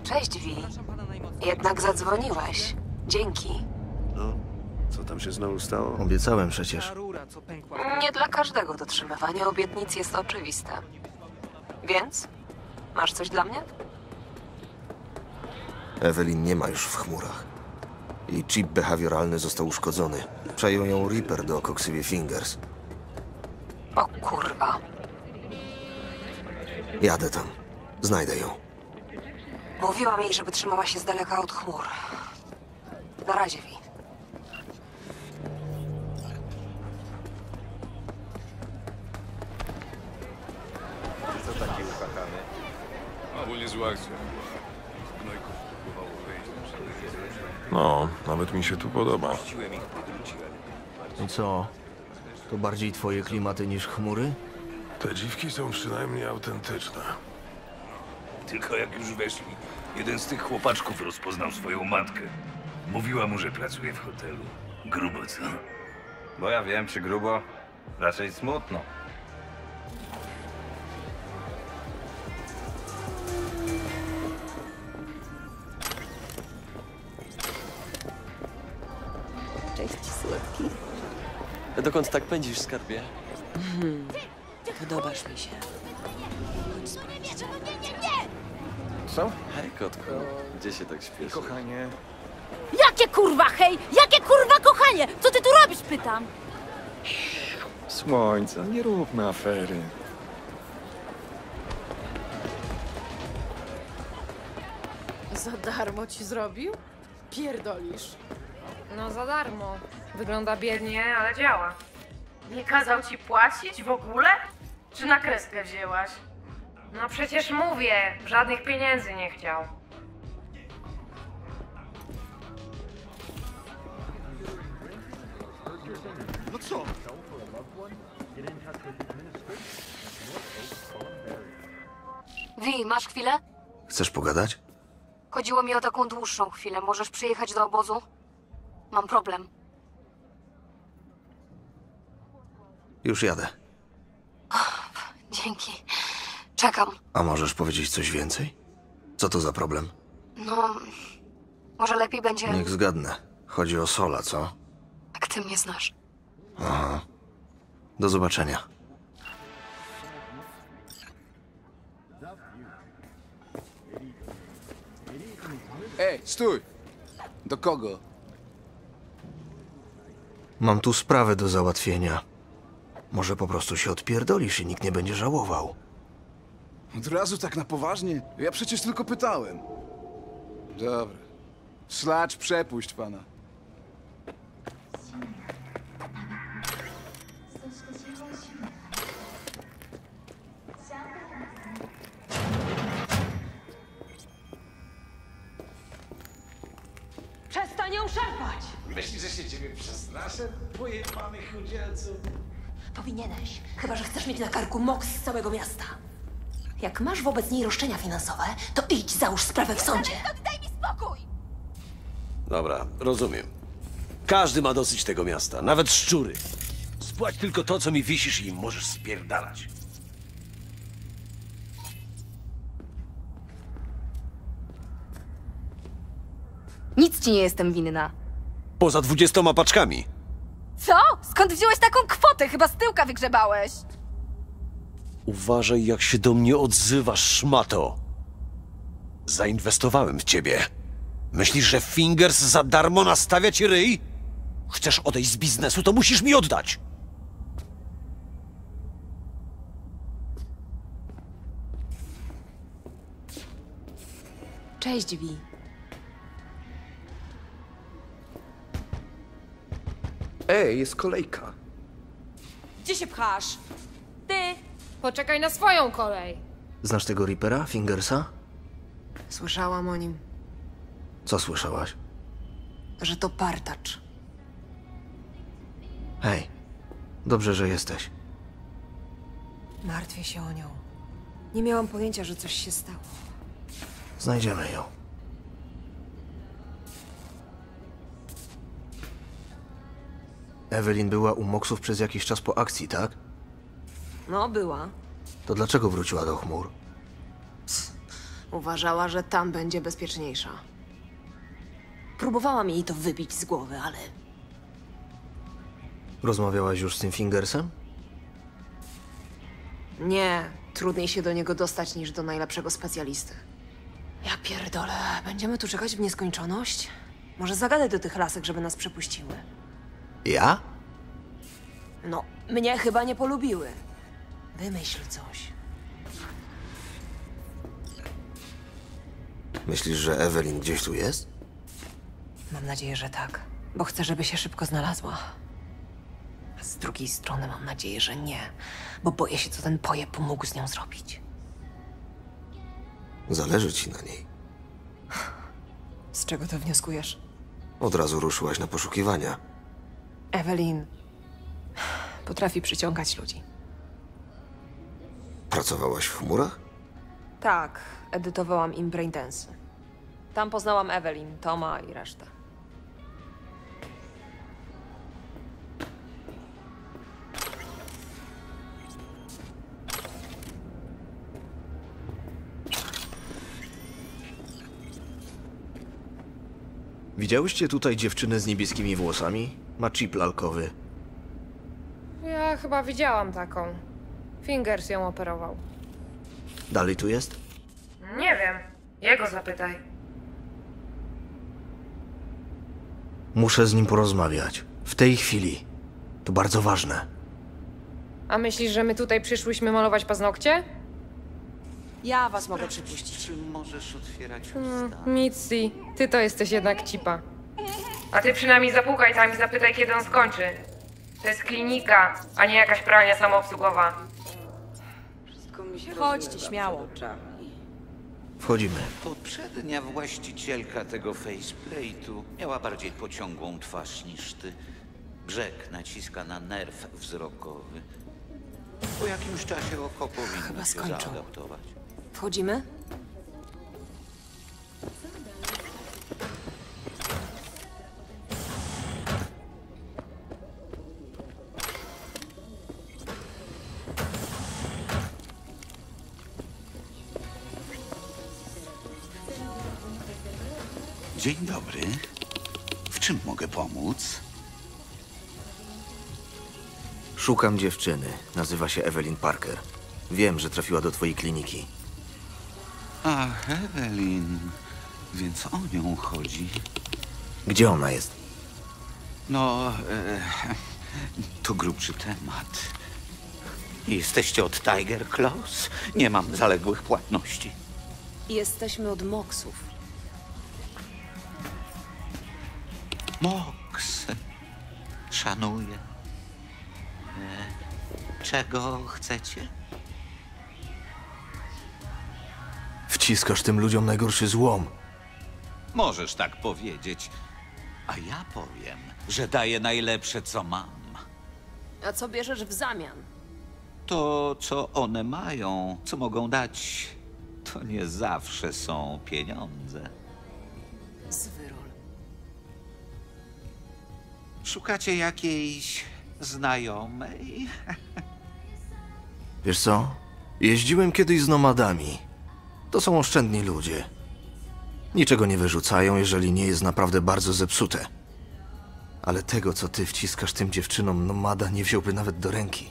Cześć, Vi. Jednak zadzwoniłeś. Dzięki. No, co tam się znowu stało? Obiecałem przecież. Nie dla każdego dotrzymywanie obietnic jest oczywiste. Więc? Masz coś dla mnie? Evelyn nie ma już w chmurach. Jej chip behawioralny został uszkodzony. Przejął ją Reaper do Coxivie Fingers. O kurwa. Jadę tam. Znajdę ją. Mówiłam jej, żeby trzymała się z daleka od chmur. Na razie, Vi. Co taki upakany? Ogólnie zła akcja. Gnojków próbowało wejść na przykład. No, nawet mi się tu podoba. Chciłem ich podrócić, ale... I co? To bardziej twoje klimaty niż chmury? Te dziwki są przynajmniej autentyczne. Tylko jak już weszli, jeden z tych chłopaczków rozpoznał swoją matkę. Mówiła mu, że pracuje w hotelu. Grubo, co? Bo ja wiem, czy grubo, raczej smutno. Cześć, słodki. Dokąd tak pędzisz, skarbie? Podobasz mi się. Chodź sprawdź. Co? Hej, kotku. Gdzie się tak śpieszy? Kochanie. Jakie kurwa, hej! Jakie kurwa kochanie! Co ty tu robisz, pytam? Słońca, nie róbmy afery. Za darmo ci zrobił? Pierdolisz. No za darmo. Wygląda biednie, ale działa. Nie kazał ci płacić w ogóle? Czy na kreskę wzięłaś? No przecież mówię, żadnych pieniędzy nie chciał. No co? Vi, masz chwilę? Chcesz pogadać? Chodziło mi o taką dłuższą chwilę. Możesz przyjechać do obozu? Mam problem. Już jadę. Dzięki. Czekam. A możesz powiedzieć coś więcej? Co to za problem? No, może lepiej będzie, Niech zgadnę. Chodzi o Sola, co? jak ty mnie znasz. Aha. Do zobaczenia. Ej, stój! Do kogo? Mam tu sprawę do załatwienia. Może po prostu się odpierdolisz i nikt nie będzie żałował. Od razu tak na poważnie? Ja przecież tylko pytałem. Dobra. Szlacz, przepuść pana. Przestań ją szarpać! Myślisz, że się ciebie przestraszę? Pojebany chudzielcu. Powinieneś, chyba że chcesz mieć na karku moks z całego miasta. Jak masz wobec niej roszczenia finansowe, to idź załóż sprawę w sądzie. Daj mi spokój! Dobra, rozumiem. Każdy ma dosyć tego miasta, nawet szczury. Spłać tylko to, co mi wisisz i możesz spierdalać. Nic ci nie jestem winna. Poza 20 paczkami. Co? Skąd wziąłeś taką kwotę? Chyba z tyłka wygrzebałeś. Uważaj, jak się do mnie odzywasz, szmato. Zainwestowałem w ciebie. Myślisz, że Fingers za darmo nastawia ci ryj? Chcesz odejść z biznesu, to musisz mi oddać. Cześć, Vi. Ej, jest kolejka. Gdzie się pchasz? Ty! Poczekaj na swoją kolej. Znasz tego Reapera, Fingersa? Słyszałam o nim, Co słyszałaś? że to partacz. Hej, dobrze, że jesteś. Martwię się o nią. Nie miałam pojęcia, że coś się stało. Znajdziemy ją. Evelyn była u Moksów przez jakiś czas po akcji, tak? No, była. To dlaczego wróciła do chmur? Uważała, że tam będzie bezpieczniejsza. Próbowałam jej to wybić z głowy, ale Rozmawiałaś już z tym Fingersem? nie. Trudniej się do niego dostać niż do najlepszego specjalisty. Ja pierdolę. Będziemy tu czekać w nieskończoność? Może zagadaj do tych lasek, żeby nas przepuściły. Ja? No, mnie chyba nie polubiły. Wymyśl coś. Myślisz, że Evelyn gdzieś tu jest? Mam nadzieję, że tak. Bo chcę, żeby się szybko znalazła. A z drugiej strony mam nadzieję, że nie. Bo boję się, co ten pojeb mógł z nią zrobić. Zależy ci na niej. Z czego to wnioskujesz? Od razu ruszyłaś na poszukiwania. Evelyn potrafi przyciągać ludzi. Pracowałaś w chmurach? Tak, edytowałam im Braindance. Tam poznałam Evelyn, Toma i resztę. Widziałyście tutaj dziewczynę z niebieskimi włosami? Ma chip lalkowy. Ja chyba widziałam taką. Fingers ją operował. Dalej tu jest? Nie wiem. Jego zapytaj. Muszę z nim porozmawiać. W tej chwili. To bardzo ważne. A myślisz, że my tutaj przyszłyśmy malować paznokcie? Ja was mogę przypuścić. Czy możesz otwierać Mitzi, ty to jesteś jednak cipa. A ty przynajmniej zapukaj tam i zapytaj, kiedy on skończy. To jest klinika, a nie jakaś pralnia samoobsługowa. Chodźcie, śmiało. Wchodzimy. Poprzednia właścicielka tego faceplate'u miała bardziej pociągłą twarz niż ty. Brzeg naciska na nerw wzrokowy. Po jakimś czasie oko powinno się skończą. zaadaptować. Wchodzimy? Dzień dobry. W czym mogę pomóc? Szukam dziewczyny. Nazywa się Evelyn Parker. Wiem, że trafiła do twojej kliniki. Ach, Evelyn. Więc o nią chodzi. Gdzie ona jest? No, to grubszy temat. Jesteście od Tiger Claws? Nie mam zaległych płatności. Jesteśmy od Moksów. Moks. Szanuję. Czego chcecie? Wciskasz tym ludziom najgorszy złom. Możesz tak powiedzieć. A ja powiem, że daję najlepsze, co mam. A co bierzesz w zamian? To, co one mają, co mogą dać, to nie zawsze są pieniądze. Zwyrol. Szukacie jakiejś znajomej? Wiesz co? Jeździłem kiedyś z nomadami. To są oszczędni ludzie. Niczego nie wyrzucają, jeżeli nie jest naprawdę bardzo zepsute. Ale tego, co ty wciskasz tym dziewczynom, nomada nie wziąłby nawet do ręki.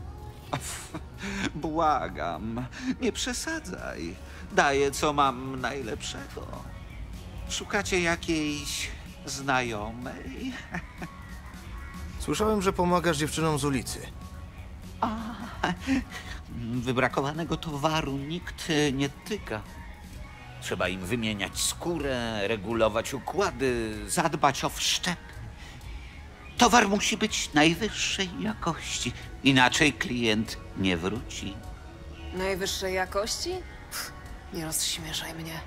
Błagam, nie przesadzaj. Daję, co mam najlepszego. Szukacie jakiejś znajomej? Słyszałem, że pomagasz dziewczynom z ulicy. Wybrakowanego towaru nikt nie tyka. Trzeba im wymieniać skórę, regulować układy, zadbać o wszczepy. Towar musi być najwyższej jakości, inaczej klient nie wróci. Najwyższej jakości? Nie rozśmieszaj mnie.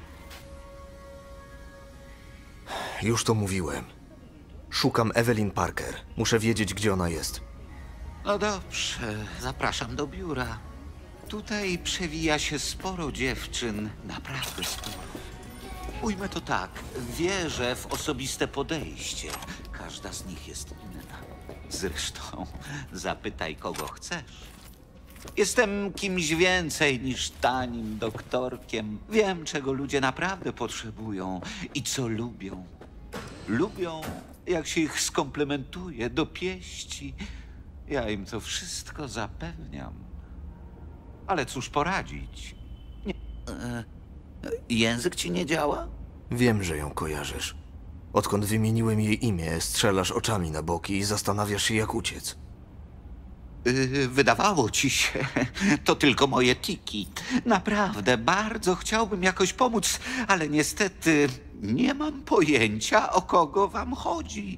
Już to mówiłem. Szukam Evelyn Parker. Muszę wiedzieć, gdzie ona jest. No dobrze, zapraszam do biura. Tutaj przewija się sporo dziewczyn, naprawdę sporo. Ujmę to tak, wierzę w osobiste podejście. Każda z nich jest inna. Zresztą, zapytaj kogo chcesz. Jestem kimś więcej niż tanim doktorkiem. Wiem, czego ludzie naprawdę potrzebują i co lubią. Lubią, jak się ich skomplementuje, dopieści. Ja im to wszystko zapewniam. Ale cóż poradzić? Nie. Język ci nie działa? Wiem, że ją kojarzysz. Odkąd wymieniłem jej imię, strzelasz oczami na boki i zastanawiasz się, jak uciec. Wydawało ci się, to tylko moje tiki. Naprawdę, bardzo chciałbym jakoś pomóc, ale niestety nie mam pojęcia, o kogo wam chodzi.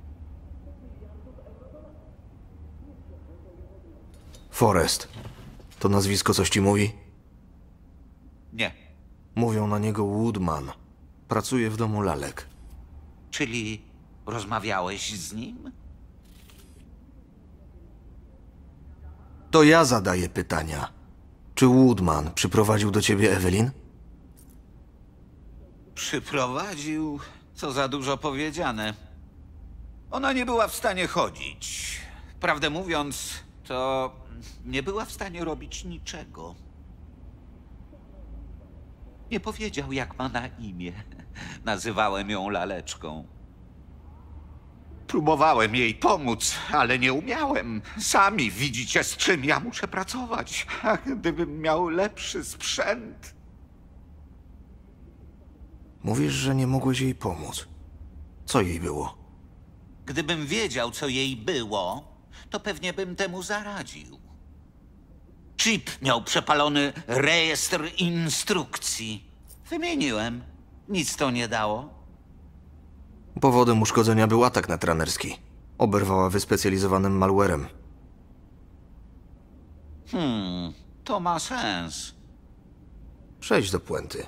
Forrest. To nazwisko coś ci mówi? Nie. Mówią na niego Woodman. Pracuje w domu lalek. Czyli rozmawiałeś z nim? To ja zadaję pytania. Czy Woodman przyprowadził do ciebie Evelyn? Przyprowadził, co za dużo powiedziane. Ona nie była w stanie chodzić. Prawdę mówiąc, to nie była w stanie robić niczego. Nie powiedział, jak ma na imię. Nazywałem ją laleczką. Próbowałem jej pomóc, ale nie umiałem. Sami widzicie, z czym ja muszę pracować. A gdybym miał lepszy sprzęt... Mówisz, że nie mogłeś jej pomóc. Co jej było? Gdybym wiedział, co jej było, to pewnie bym temu zaradził. Chip miał przepalony rejestr instrukcji. Wymieniłem. Nic to nie dało. Powodem uszkodzenia był atak netranerski. Oberwała wyspecjalizowanym malwarem. To ma sens. Przejdź do puenty.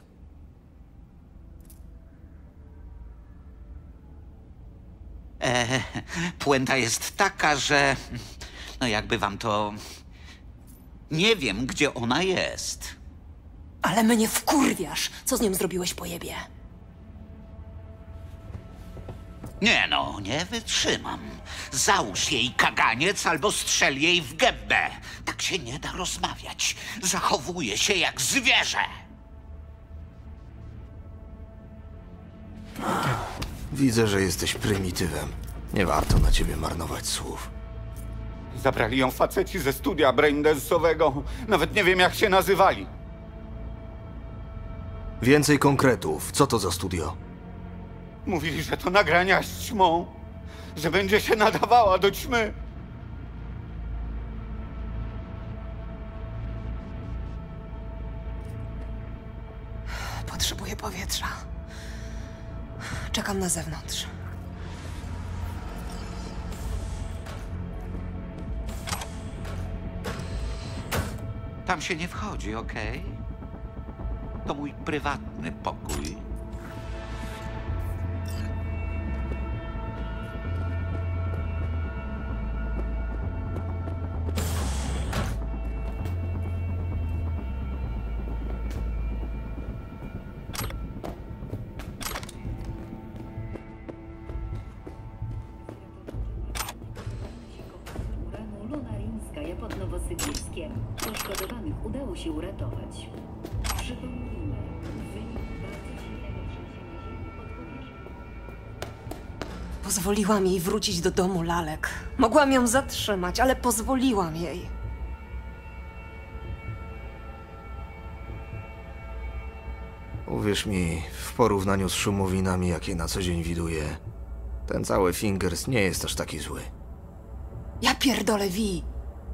Puenta jest taka, że... No jakby wam to... Nie wiem, gdzie ona jest. Ale mnie wkurwiasz. Co z nią zrobiłeś, pojebie? Nie no, nie wytrzymam. Załóż jej kaganiec albo strzel jej w gębę. Tak się nie da rozmawiać. Zachowuje się jak zwierzę. Widzę, że jesteś prymitywem. Nie warto na ciebie marnować słów. Zabrali ją faceci ze studia braindance'owego. Nawet nie wiem, jak się nazywali. Więcej konkretów. Co to za studio? Mówili, że to nagrania z ćmą. Że będzie się nadawała do ćmy. Potrzebuję powietrza. Czekam na zewnątrz. Tam się nie wchodzi, okej? To mój prywatny pokój. pod Nowosybirskiem. Poszkodowanych udało się uratować. Przypomnijmy, wynik bardzo silnego trzęsienia ziemi pod powierzchnią. Pozwoliłam jej wrócić do domu lalek. Mogłam ją zatrzymać, ale pozwoliłam jej. Uwierz mi, w porównaniu z szumowinami, jakie na co dzień widuję, ten cały Fingers nie jest aż taki zły. Ja pierdolę, Vi.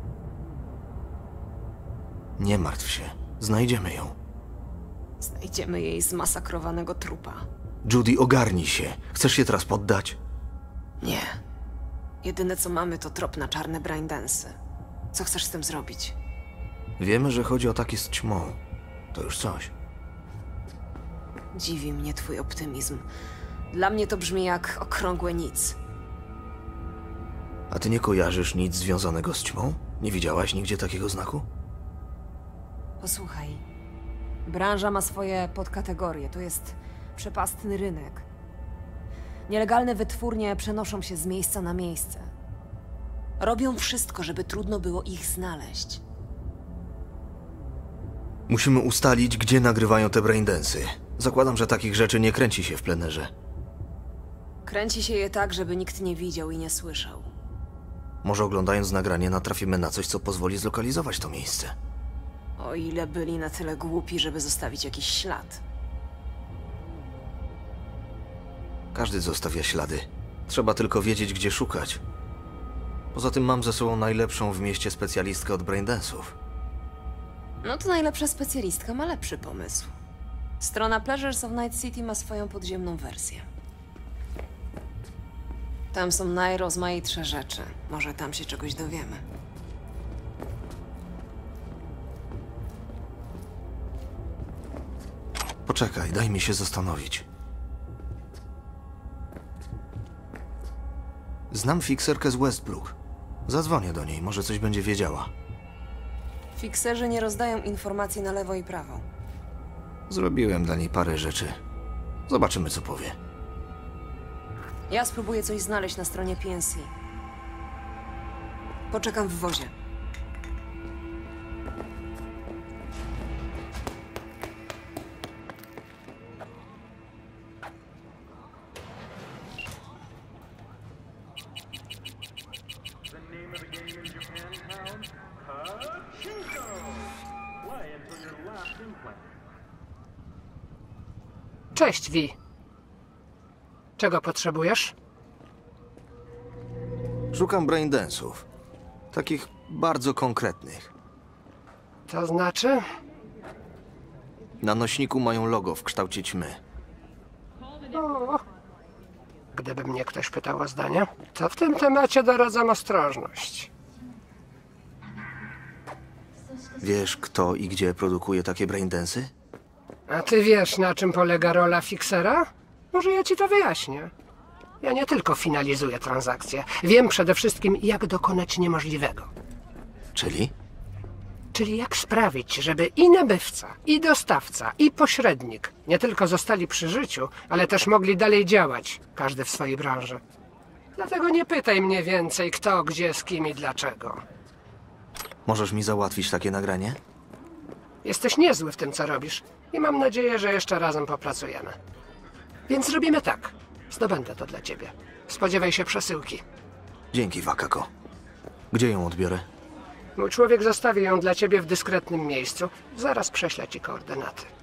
Nie martw się. Znajdziemy ją. Znajdziemy jej zmasakrowanego trupa. Judy, ogarnij się. Chcesz się teraz poddać? Nie. Jedyne co mamy to trop na czarne braindance'y. Co chcesz z tym zrobić? Wiemy, że chodzi o taki z ćmą. To już coś. Dziwi mnie twój optymizm. Dla mnie to brzmi jak okrągłe nic. A ty nie kojarzysz nic związanego z ćmą? Nie widziałaś nigdzie takiego znaku? Posłuchaj. Branża ma swoje podkategorie. To jest przepastny rynek. Nielegalne wytwórnie przenoszą się z miejsca na miejsce. Robią wszystko, żeby trudno było ich znaleźć. Musimy ustalić, gdzie nagrywają te braindensy. Zakładam, że takich rzeczy nie kręci się w plenerze. Kręci się je tak, żeby nikt nie widział i nie słyszał. Może oglądając nagranie natrafimy na coś, co pozwoli zlokalizować to miejsce. O ile byli na tyle głupi, żeby zostawić jakiś ślad. Każdy zostawia ślady. Trzeba tylko wiedzieć, gdzie szukać. Poza tym mam ze sobą najlepszą w mieście specjalistkę od braindensów. No to najlepsza specjalistka ma lepszy pomysł. Strona Pleasures of Night City ma swoją podziemną wersję. Tam są najrozmaitsze rzeczy. Może tam się czegoś dowiemy. Poczekaj, daj mi się zastanowić. Znam fikserkę z Westbrook. Zadzwonię do niej, może coś będzie wiedziała. Fikserzy nie rozdają informacji na lewo i prawo. Zrobiłem dla niej parę rzeczy. Zobaczymy, co powie. Ja spróbuję coś znaleźć na stronie PNC. Poczekam w wozie. Cześć, Vi. Czego potrzebujesz? Szukam braindensów. Takich bardzo konkretnych. To znaczy? Na nośniku mają logo w kształcie ćmy. O, gdyby mnie ktoś pytał o zdanie, to w tym temacie doradzam ostrożność. Wiesz, kto i gdzie produkuje takie braindensy? A ty wiesz, na czym polega rola fiksera? Może ja ci to wyjaśnię. Ja nie tylko finalizuję transakcje. Wiem przede wszystkim, jak dokonać niemożliwego. Czyli? Czyli jak sprawić, żeby i nabywca, i dostawca, i pośrednik nie tylko zostali przy życiu, ale też mogli dalej działać, każdy w swojej branży. Dlatego nie pytaj mnie więcej, kto, gdzie, z kim i dlaczego. Możesz mi załatwić takie nagranie? Jesteś niezły w tym, co robisz i mam nadzieję, że jeszcze razem popracujemy. Więc zrobimy tak. Zdobędę to dla ciebie. Spodziewaj się przesyłki. Dzięki, Wakako. Gdzie ją odbiorę? Mój człowiek zostawi ją dla ciebie w dyskretnym miejscu. Zaraz prześlę ci koordynaty.